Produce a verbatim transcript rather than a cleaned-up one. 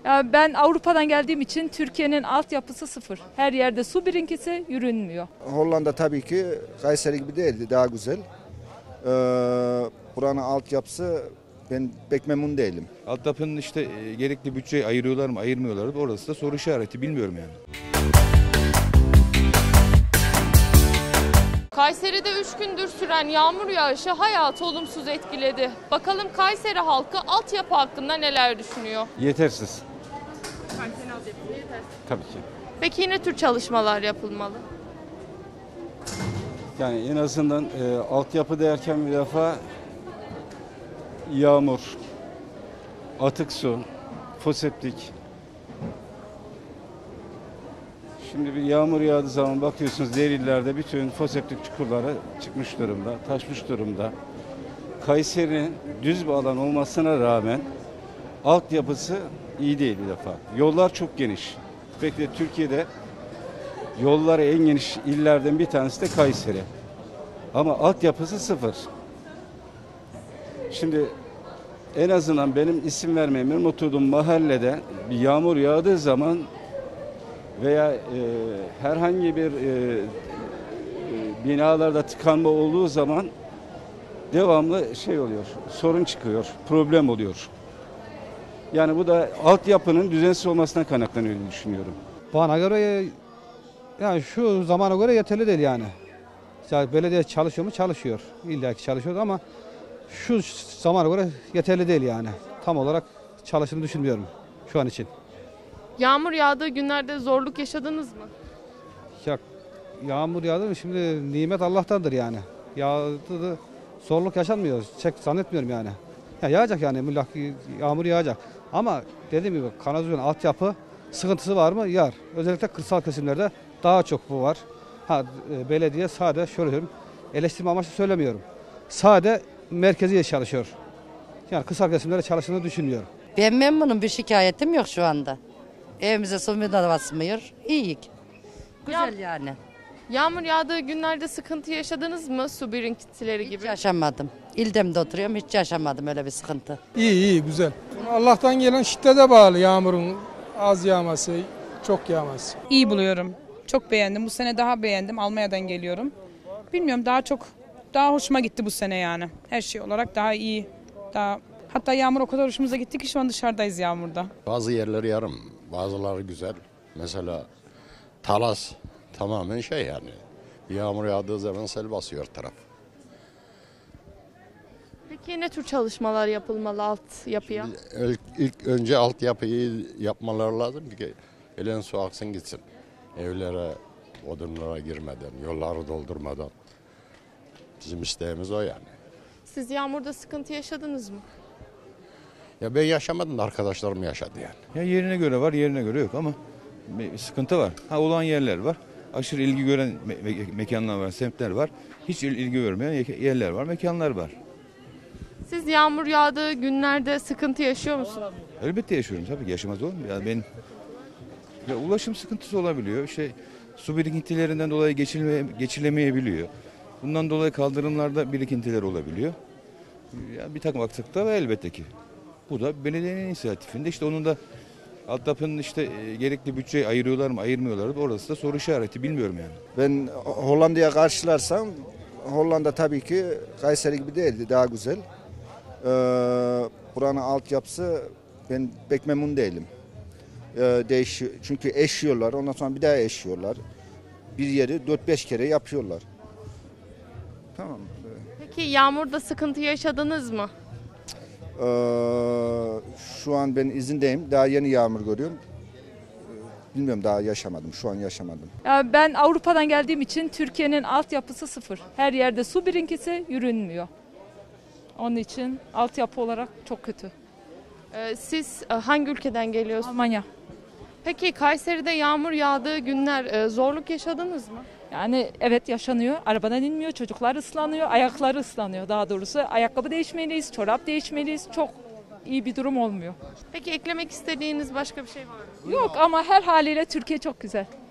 Ya ben Avrupa'dan geldiğim için Türkiye'nin altyapısı sıfır. Her yerde su birinkisi, yürünmüyor. Hollanda tabii ki Kayseri gibi değildi, daha güzel. Ee, buranın altyapısı ben pek memnun değilim. Altyapının işte e, gerekli bütçeyi ayırıyorlar mı ayırmıyorlar mı orası da soru işareti, bilmiyorum yani. Kayseri'de üç gündür süren yağmur yağışı hayatı olumsuz etkiledi. Bakalım Kayseri halkı altyapı hakkında neler düşünüyor? Yetersiz. Kayseri altyapısı yetersiz. Tabii ki. Peki ne tür çalışmalar yapılmalı? Yani en azından e, altyapı derken bir defa yağmur, atık su, foseptik. Şimdi bir yağmur yağdığı zaman bakıyorsunuz diğer illerde bütün foseptik çukurları çıkmış durumda, taşmış durumda. Kayseri'nin düz bir alan olmasına rağmen altyapısı iyi değil bir defa. Yollar çok geniş. Belki de Türkiye'de yolları en geniş illerden bir tanesi de Kayseri. Ama altyapısı sıfır. Şimdi en azından benim isim vermeyeyim, oturduğum mahallede bir yağmur yağdığı zaman veya e, herhangi bir e, e, binalarda tıkanma olduğu zaman devamlı şey oluyor, sorun çıkıyor, problem oluyor. Yani bu da altyapının düzensiz olmasından kaynaklanıyor diye düşünüyorum. Bana göre yani şu zamana göre yeterli değil yani. Yani belediye çalışıyor mu? Çalışıyor. İlla ki çalışıyor ama şu zamana göre yeterli değil yani. Tam olarak çalıştığını düşünmüyorum şu an için. Yağmur yağdığı günlerde zorluk yaşadınız mı? Ya yağmur yağdı mı? Şimdi nimet Allah'tandır yani. Yağdı da zorluk yaşanmıyor. Çek zannetmiyorum yani. Ya yağacak yani mutlaka yağmur yağacak. Ama dediğim gibi kanalizasyon altyapı sıkıntısı var mı? Yar. Özellikle kırsal kesimlerde daha çok bu var. Ha, belediye sade şöyle diyorum, eleştirme amaçlı söylemiyorum. Sade merkezi çalışıyor. Yani kırsal kesimlerde çalıştığını düşünmüyorum. Ben memnunum, bir şikayetim yok şu anda. Evimize su basmıyor, iyiyik. Güzel Ya, yani. Yağmur yağdığı günlerde sıkıntı yaşadınız mı? Su birikintileri gibi. Hiç yaşamadım. İldem'de oturuyorum, hiç yaşamadım öyle bir sıkıntı. İyi iyi güzel. Allah'tan gelen şiddete bağlı yağmurun az yağması, çok yağması. İyi buluyorum. Çok beğendim. Bu sene daha beğendim. Almanya'dan geliyorum. Bilmiyorum, daha çok daha hoşuma gitti bu sene yani. Her şey olarak daha iyi. Daha hatta yağmur o kadar hoşumuza gitti ki şu an dışarıdayız yağmurda. Bazı yerleri yarım, bazıları güzel. Mesela Talas tamamen şey yani. Yağmur yağdığı zaman sel basıyor taraf. Peki ne tür çalışmalar yapılmalı altyapıya? İlk, ilk önce altyapıyı yapmaları lazım ki gelen su aksın gitsin. Evlere, odunlara girmeden, yolları doldurmadan. Bizim isteğimiz o yani. Siz yağmurda sıkıntı yaşadınız mı? Ya ben yaşamadım da arkadaşlarım yaşadı yani. Ya yerine göre var, yerine göre yok ama bir sıkıntı var. Ha, olan yerler var. Aşırı ilgi gören me- me- mekanlar var, semtler var. Hiç il- ilgi görmeyen yerler var, mekanlar var. Siz yağmur yağdığı günlerde sıkıntı yaşıyor musunuz? Elbette yaşıyorum tabii, yaşamaz olur mu? Yani ben ya ulaşım sıkıntısı olabiliyor. İşte su birikintilerinden dolayı geçilmeye, geçilemeyebiliyor. Bundan dolayı kaldırımlarda birikintiler olabiliyor. Yani bir takım aksaklıklar var elbette ki. Bu da belediyenin inisiyatifinde. İşte onun da altyapının işte e, gerekli bütçeyi ayırıyorlar mı ayırmıyorlar mı orası da soru işareti, bilmiyorum yani. Ben Hollanda'ya karşılarsam Hollanda tabii ki Kayseri gibi değildi, daha güzel. Ee, buranın altyapısı ben pek memnun değilim. Ee, değişiyor, çünkü eşiyorlar, ondan sonra bir daha eşiyorlar. Bir yeri dört beş kere yapıyorlar. Tamam. Peki yağmurda sıkıntı yaşadınız mı? Ee, şu an ben izindeyim. Daha yeni yağmur görüyorum. Bilmiyorum, daha yaşamadım. Şu an yaşamadım. Ya ben Avrupa'dan geldiğim için Türkiye'nin altyapısı sıfır. Her yerde su birinkisi, yürünmüyor. Onun için altyapı olarak çok kötü. Ee, siz e, hangi ülkeden geliyorsunuz? Almanya. Peki Kayseri'de yağmur yağdığı günler e, zorluk yaşadınız mı? Yani evet yaşanıyor. Arabadan inmiyor, çocuklar ıslanıyor, ayakları ıslanıyor daha doğrusu. Ayakkabı değişmeliyiz, çorap değişmeliyiz. Çok iyi bir durum olmuyor. Peki eklemek istediğiniz başka bir şey var mı? Yok ama her haliyle Türkiye çok güzel.